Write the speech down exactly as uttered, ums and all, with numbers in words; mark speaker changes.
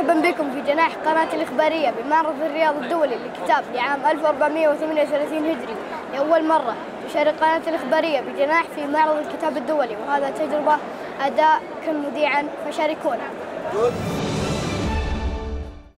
Speaker 1: مرحبا بكم في جناح قناة الإخبارية بمعرض الرياض الدولي للكتاب لعام ألف وأربعمئة وثمانية وثلاثين هجري. لأول مرة تشارك قناة الإخبارية بجناح في معرض الكتاب الدولي، وهذا تجربة أداء كمذيعا، فشاركونا.